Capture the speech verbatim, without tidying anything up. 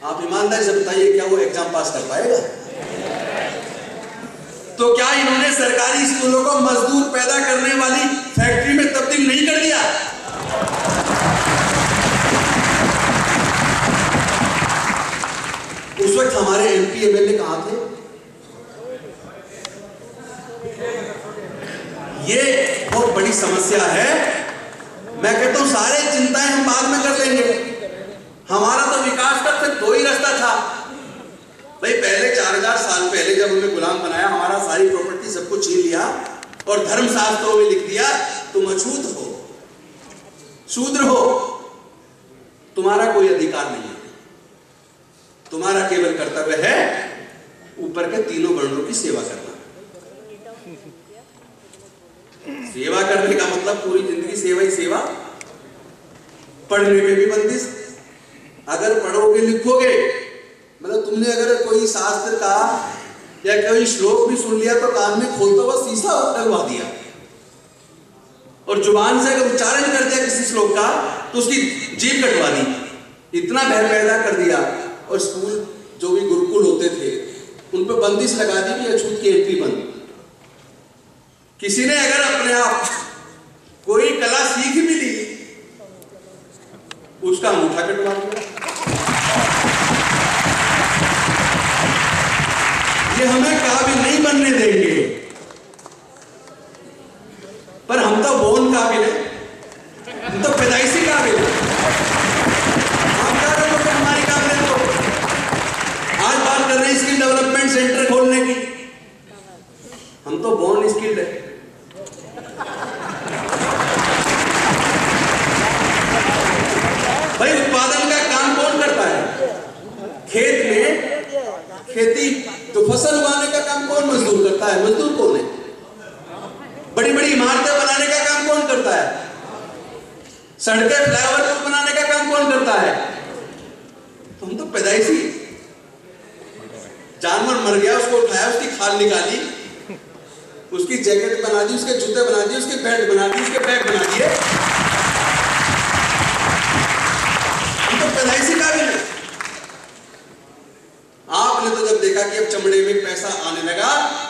आप ईमानदारी से बताइए, क्या वो एग्जाम पास कर पाएगा? तो क्या इन्होंने सरकारी स्कूलों को मजदूर पैदा करने वाली फैक्ट्री में तब्दील नहीं कर दिया? उस वक्त हमारे एमपी एमएलए कहां थे? ये बहुत बड़ी समस्या है। मैं कहता हूं सारे चिंताएं हम बाद में कर लेंगे। हमारा तो विकास का सिर्फ दो ही रास्ता था भाई। पहले चार हजार साल पहले जब उन्हें गुलाम बनाया, हमारा सारी प्रॉपर्टी सब कुछ छीन लिया और धर्मशास्त्रों में लिख दिया तुम अछूत हो, शूद्र हो, तुम्हारा कोई अधिकार नहीं है, तुम्हारा केवल कर्तव्य है ऊपर के तीनों वर्णों की सेवा करना। सेवा करने का मतलब पूरी जिंदगी सेवा ही सेवा। पढ़ने में भी बंदिश, अगर पढ़ोगे लिखोगे, मतलब तुमने अगर कोई शास्त्र का या कोई श्लोक भी सुन लिया तो कान में खोलता हुआ शीशा डलवा दिया, और जुबान से अगर उच्चारण कर दिया किसी श्लोक का तो उसकी जीभ कटवा दी। इतना भय पैदा कर दिया। और स्कूल जो भी गुरुकुल होते थे उन पर बंदिश लगा दी कि अछूत की एंट्री बंद। किसी ने अगर अपने आप कोई कला सीख भी ली, उसका अंगूठा कटवा दिया। ये हमें काबिल नहीं बनने देंगे, पर हम तो बोन काबिल है, हम तो पैदाइशी काबिल है। हम क्या करोगे हमारी काबिलियत को? आज बात कर रहे हैं स्किल डेवलपमेंट सेंटर खोलने की, हम तो बोन स्किल्ड है। भाई उत्पादन का काम कौन करता है? खेत में खेती तो फसल उगाने का काम कौन मजदूर करता है? मजदूर कौन है? बड़ी बड़ी इमारतें बनाने का काम कौन करता है? सड़कें फ्लाईओवर को बनाने का काम कौन करता है? तो हम तो पैदाइशी। जानवर मर गया, उसको उठाया, उसकी खाल निकाली, उसकी जैकेट बना दी, उसके जूते बना दिए, उसके बेल्ट बना दी, उसके बैग बना दिए। हम तो पैदाइशी काबिल है। आपने तो जब देखा कि अब चमड़े में पैसा आने लगा